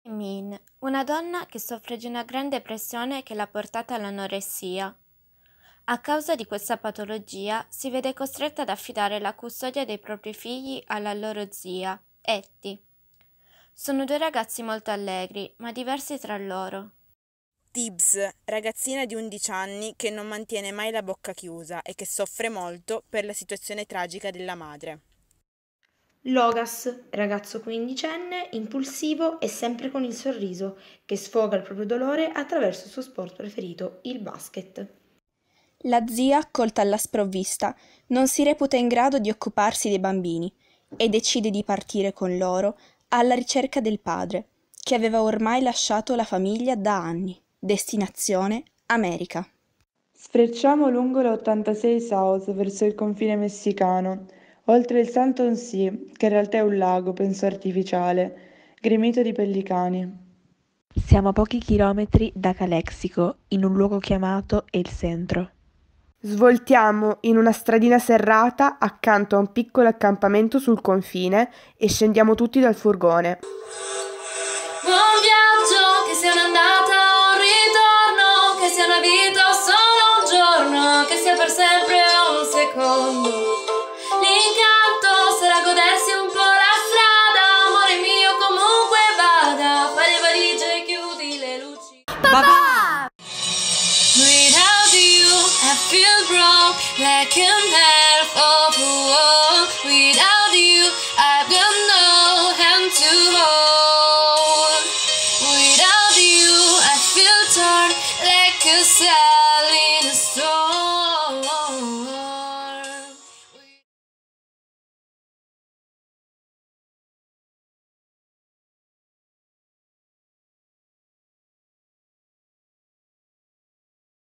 Min, una donna che soffre di una grande depressione che l'ha portata all'anoressia. A causa di questa patologia si vede costretta ad affidare la custodia dei propri figli alla loro zia, Etty. Sono due ragazzi molto allegri, ma diversi tra loro. Tibbs, ragazzina di 11 anni che non mantiene mai la bocca chiusa e che soffre molto per la situazione tragica della madre. Logas, ragazzo quindicenne, impulsivo e sempre con il sorriso, che sfoga il proprio dolore attraverso il suo sport preferito, il basket. La zia, colta alla sprovvista, non si reputa in grado di occuparsi dei bambini e decide di partire con loro alla ricerca del padre, che aveva ormai lasciato la famiglia da anni. Destinazione America. Sfrecciamo lungo la 86 South verso il confine messicano, oltre il Salton Sea, che in realtà è un lago, penso artificiale, gremito di pellicani. Siamo a pochi chilometri da Calexico, in un luogo chiamato El Centro. Svoltiamo in una stradina serrata accanto a un piccolo accampamento sul confine e scendiamo tutti dal furgone. Buon viaggio, che sia un'andata o un ritorno, che sia una vita o solo un giorno, che sia per sempre o un secondo. L'incanto sarà godersi un po' la strada, amore mio comunque vada, fai le valigie e chiudi le luci. Papà! Without you I feel broke like a man.